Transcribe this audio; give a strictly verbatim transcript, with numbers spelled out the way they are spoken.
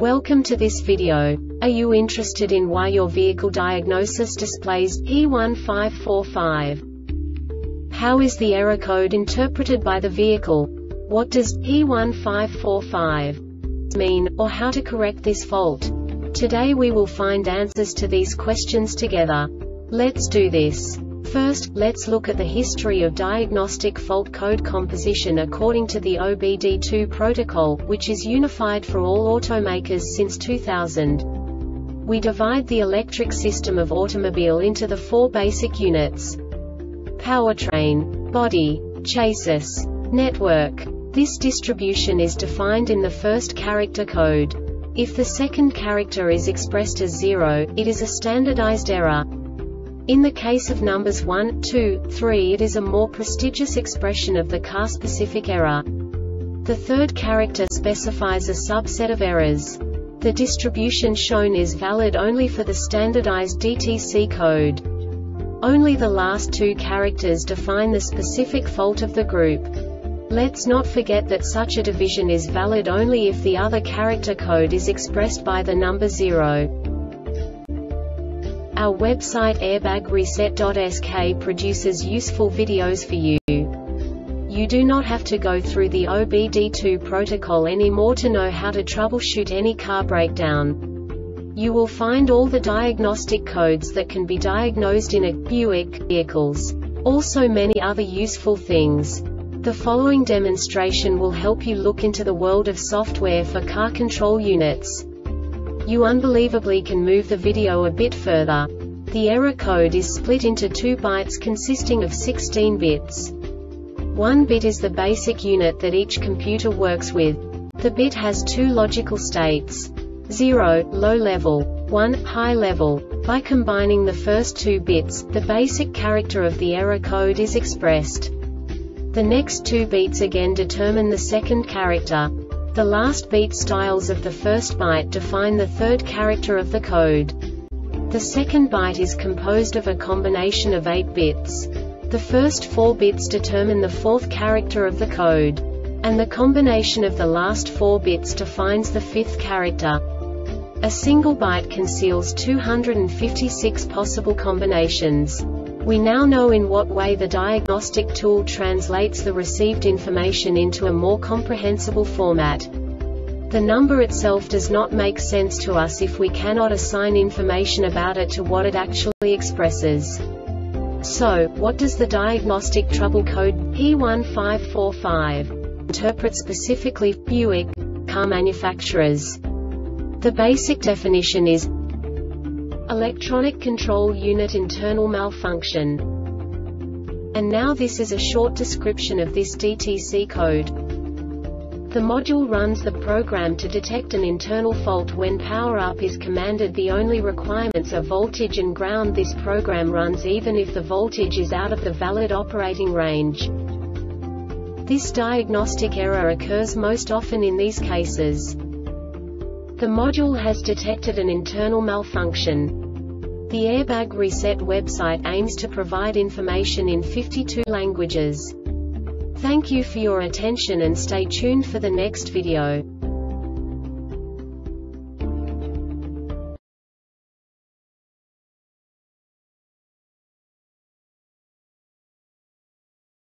Welcome to this video. Are you interested in why your vehicle diagnosis displays E one five four five? How is the error code interpreted by the vehicle? What does E one five four five mean, or how to correct this fault? Today we will find answers to these questions together. Let's do this. First, let's look at the history of diagnostic fault code composition according to the O B D two protocol, which is unified for all automakers since two thousand. We divide the electric system of automobile into the four basic units: powertrain, body, chassis, network. This distribution is defined in the first character code. If the second character is expressed as zero, it is a standardized error. In the case of numbers one, two, three, it is a more prestigious expression of the car-specific error. The third character specifies a subset of errors. The distribution shown is valid only for the standardized D T C code. Only the last two characters define the specific fault of the group. Let's not forget that such a division is valid only if the other character code is expressed by the number zero. Our website airbag reset dot S K produces useful videos for you. You do not have to go through the O B D two protocol anymore to know how to troubleshoot any car breakdown. You will find all the diagnostic codes that can be diagnosed in a Buick vehicles. Also many other useful things. The following demonstration will help you look into the world of software for car control units. You unbelievably can move the video a bit further. The error code is split into two bytes consisting of sixteen bits. One bit is the basic unit that each computer works with. The bit has two logical states: zero, low level, one, high level. By combining the first two bits, the basic character of the error code is expressed. The next two bits again determine the second character. The last beat styles of the first byte define the third character of the code. The second byte is composed of a combination of eight bits. The first four bits determine the fourth character of the code. And the combination of the last four bits defines the fifth character. A single byte conceals two hundred fifty-six possible combinations. We now know in what way the diagnostic tool translates the received information into a more comprehensible format. The number itself does not make sense to us if we cannot assign information about it to what it actually expresses. So, what does the diagnostic trouble code E one five four five interpret specifically for Buick car manufacturers? The basic definition is electronic control unit internal malfunction. And now this is a short description of this D T C code. The module runs the program to detect an internal fault when power up is commanded. The only requirements are voltage and ground. This program runs even if the voltage is out of the valid operating range. This diagnostic error occurs most often in these cases. The module has detected an internal malfunction. The Airbag Reset website aims to provide information in fifty-two languages. Thank you for your attention and stay tuned for the next video.